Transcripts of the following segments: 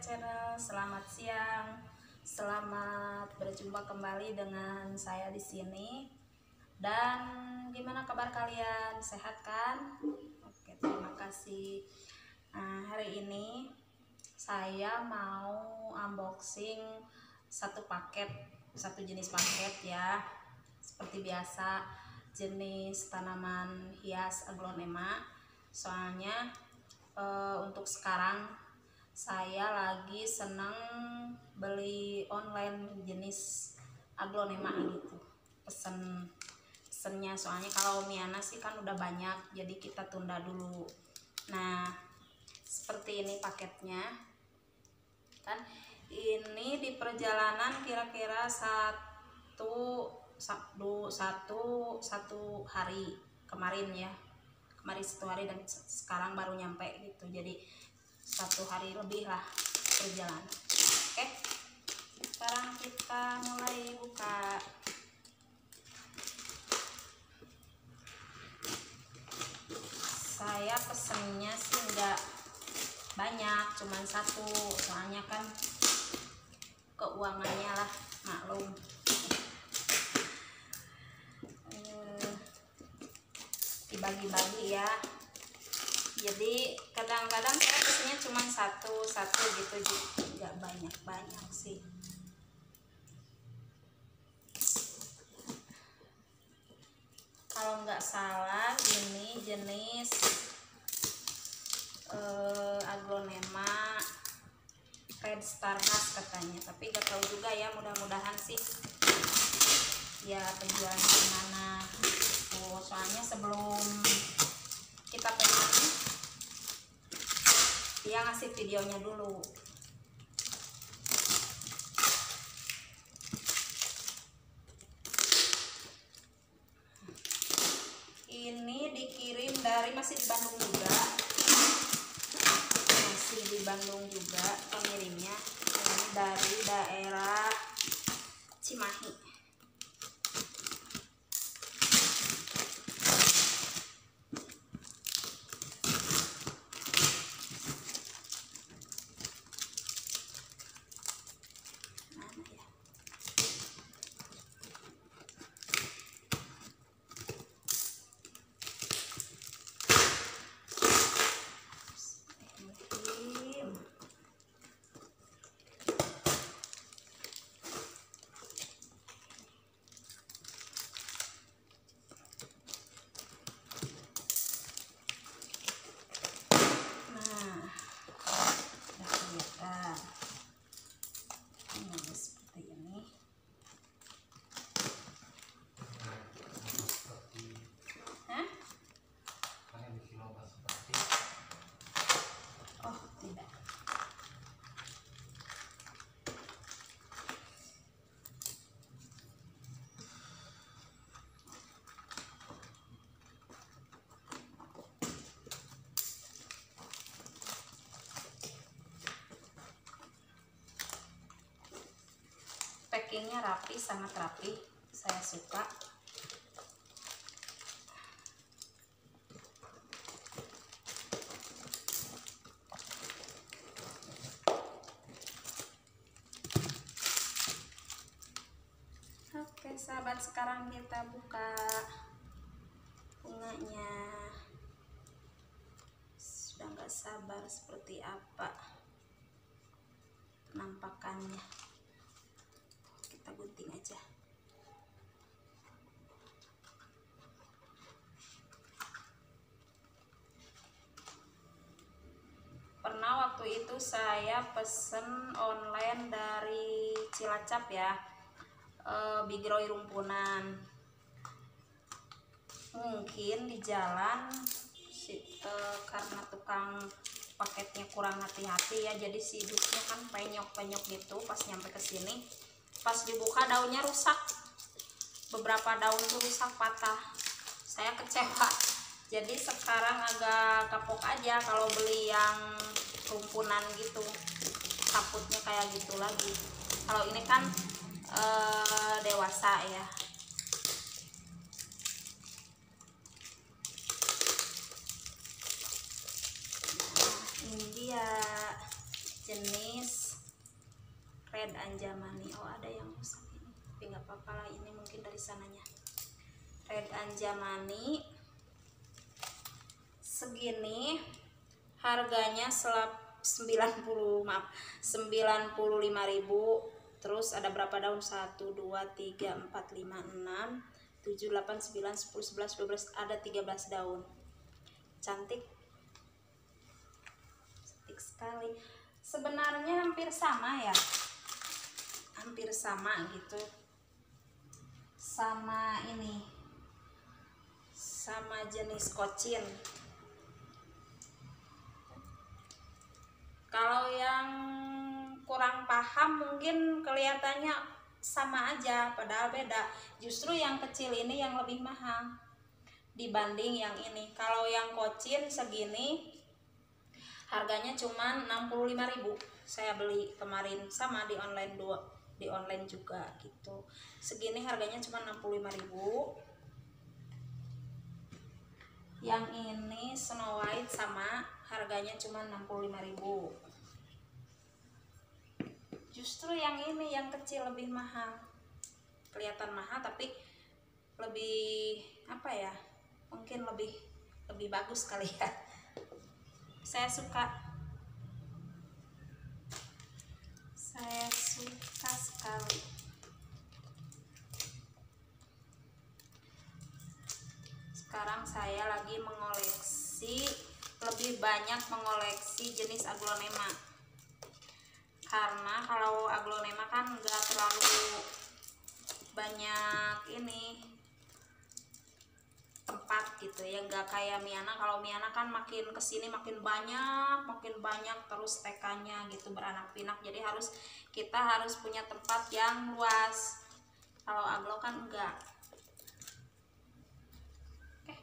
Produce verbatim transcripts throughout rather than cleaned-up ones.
channel. Selamat siang. Selamat berjumpa kembali dengan saya di sini. Dan gimana kabar kalian? Sehat kan? Oke, terima kasih. Nah, hari ini saya mau unboxing satu paket, satu jenis paket ya. Seperti biasa, jenis tanaman hias aglonema. Soalnya e, untuk sekarang saya lagi seneng beli online jenis aglonema gitu, pesen pesennya. Soalnya kalau Miana sih kan udah banyak, jadi kita tunda dulu. Nah, seperti ini paketnya kan. Ini di perjalanan kira-kira satu satu satu satu hari kemarin ya, kemarin satu hari dan sekarang baru nyampe gitu, jadi satu hari lebih lah perjalanan. Oke, sekarang kita mulai buka. Saya pesennya sih enggak banyak, cuman satu, soalnya kan keuangannya lah, maklum. Dibagi-bagi ya, jadi kadang-kadang saya pesennya cuma satu satu gitu, nggak banyak-banyak sih. Kalau nggak salah ini jenis eh, aglonema red star khas katanya, tapi nggak tahu juga ya, mudah-mudahan sih ya penjualnya gimana. Oh, soalnya sebelum kita pesan dia ngasih videonya dulu. Ini dikirim dari, masih di Bandung juga, masih di Bandung juga pengirimnya. Ini dari daerah Cimahi. Packingnya rapi, sangat rapi, saya suka. Oke sahabat, sekarang kita buka bunganya. Sudah nggak sabar seperti apa penampakannya. Kita gunting aja. Pernah waktu itu saya pesen online dari Cilacap ya, e, Bigroy Rumpunan. Mungkin di jalan si, e, karena tukang paketnya kurang hati-hati ya, jadi si dusnya kan penyok-penyok gitu. Pas nyampe ke sini, pas dibuka daunnya rusak, beberapa daun tuh rusak, patah. Saya kecewa, jadi sekarang agak kapok aja kalau beli yang rumpunan gitu, takutnya kayak gitu lagi. Kalau ini kan ee, dewasa ya. Nah, ini dia jenis Red Anjamani. Oh, ada yang rusak ini, tapi nggak apa-apa lah, ini mungkin dari sananya. Red Anjamani segini harganya selap sembilan puluh maaf sembilan puluh lima ribu. Terus ada berapa daun? satu dua tiga empat lima enam tujuh delapan sembilan sepuluh sebelas dua belas, ada tiga belas daun. Cantik, cantik sekali. Sebenarnya hampir sama ya, hampir sama gitu, sama ini, sama jenis kocin. Kalau yang kurang paham mungkin kelihatannya sama aja, padahal beda. Justru yang kecil ini yang lebih mahal dibanding yang ini. Kalau yang kocin segini harganya cuma enam puluh lima ribu. Saya beli kemarin, sama di online dua, di online juga gitu. Segini harganya cuma enam puluh lima ribu. Yang ini Snow White sama, harganya cuma enam puluh lima ribu. Justru yang ini yang kecil lebih mahal. Kelihatan mahal tapi lebih apa ya? Mungkin lebih lebih bagus kali ya. Saya suka. Saya suka sekali. Sekarang saya lagi mengoleksi, lebih banyak mengoleksi jenis aglonema. Karena kalau aglonema kan nggak terlalu banyak ini tempat gitu ya, nggak kayak Miana. Kalau Miana kan makin kesini makin banyak, makin banyak terus T K-nya gitu, beranak pinak. Jadi harus kita harus punya tempat yang luas. Kalau aglo kan enggak. Oke,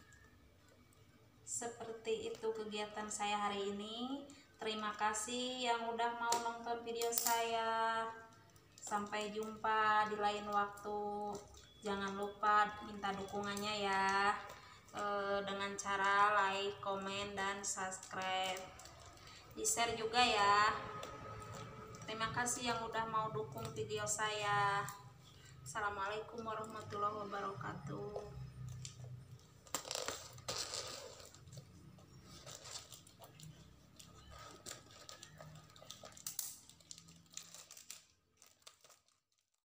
seperti itu kegiatan saya hari ini. Terima kasih yang udah mau nonton video saya. Sampai jumpa di lain waktu. Jangan lupa minta dukungannya ya, e, dengan cara like, komen, dan subscribe. Di share juga ya. Terima kasih yang udah mau dukung video saya. Assalamualaikum warahmatullahi wabarakatuh.